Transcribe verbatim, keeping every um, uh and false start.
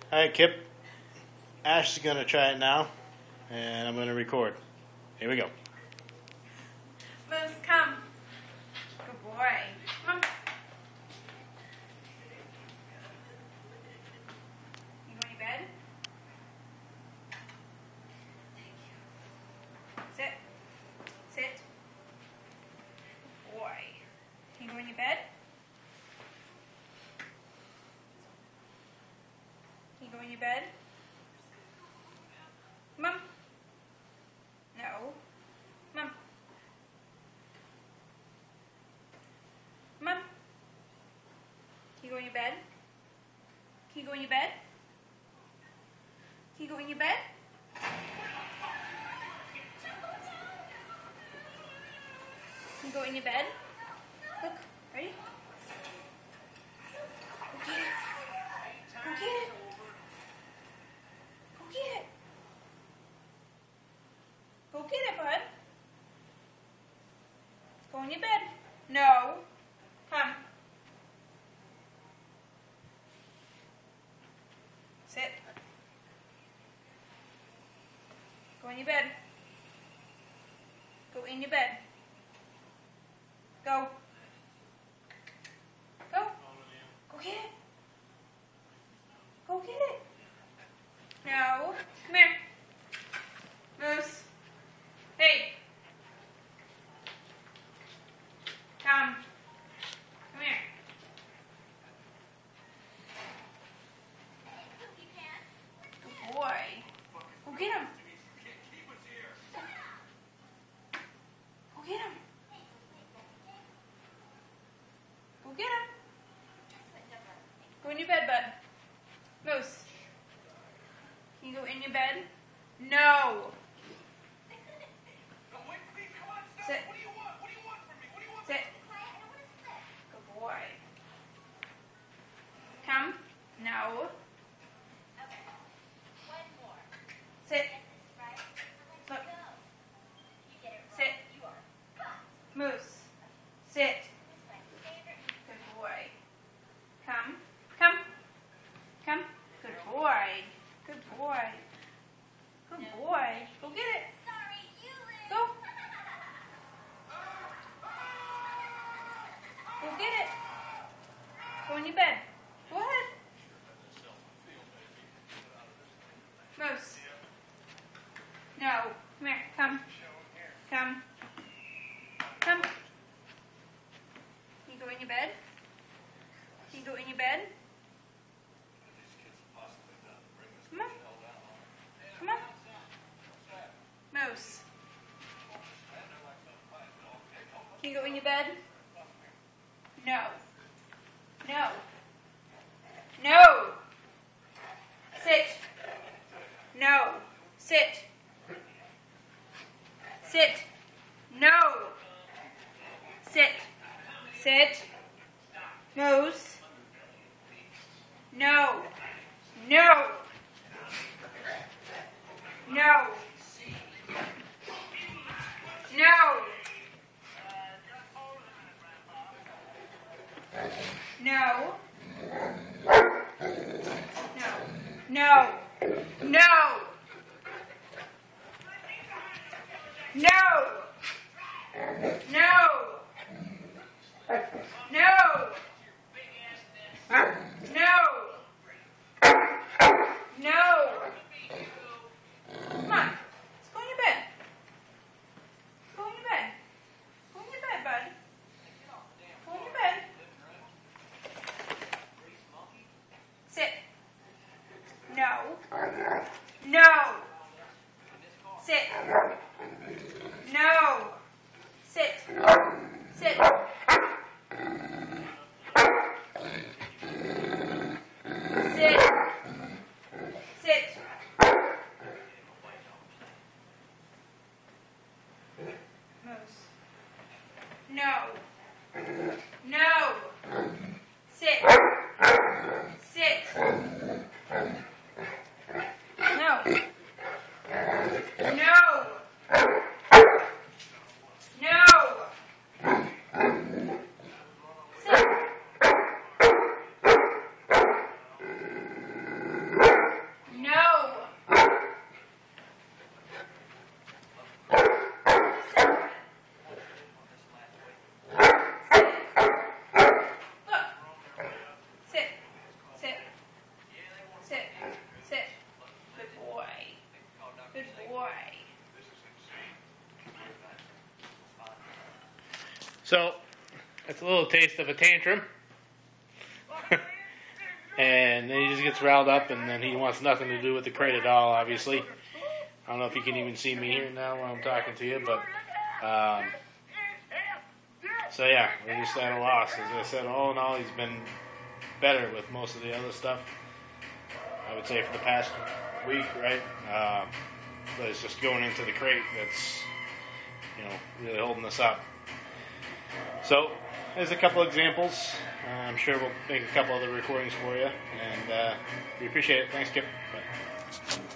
Alright, Kip. Ash is going to try it now, and I'm going to record. Here we go. Moose, come. Good boy. Come on. You going to bed? Sit. Sit. Good boy. You going to bed? You going to bed? Mom. No. Mom. Mom. Can you go in your bed? Can you go in your bed? Can you go in your bed? Can you go in your bed? Look, ready? Go get it. Go get it. Go get it. Go get it, bud. Go in your bed. No. Come. Sit. Go in your bed. Go in your bed. Go. Go. Go get it. Go get it. No. Come here. Moose. Hey. Come. Come here. Good boy. Go get him. Go get him. Go get him. Go in your bed, bud. Moose. Can you go in your bed? No. Sit. Sit. Good boy. Come. No. Sit. Look. Sit. Moose. Sit. Good boy. Come. Come. Come. Good boy. Good boy. Good boy. Go get it. Go. Go get it. Go in your bed. Go ahead. Moose. No. Come here. Come. Come. Come. Can you go in your bed? Can you go in your bed? Come on. Come on. Moose. Can you go in your bed? No. No. No. Sit. No. Sit. Sit. No. Sit. Sit. Moose. No. No. No. No. No. No. No. No. No. No. No. No. No. Come on. Let's go in your bed. Go in your bed. Go in your bed, bud. Go in your bed. Sit. No. No. Sit. No. Sit. Sit. So, that's a little taste of a tantrum. And then he just gets riled up, and then he wants nothing to do with the crate at all, obviously. I don't know if you can even see me here now while I'm talking to you, but... Um, so yeah, we're just at a loss. As I said, all in all, he's been better with most of the other stuff, I would say, for the past week, right? Uh, but it's just going into the crate that's, you know, really holding us up. So, there's a couple examples. Uh, I'm sure we'll make a couple other recordings for you, and uh, we appreciate it. Thanks, Kip. Bye.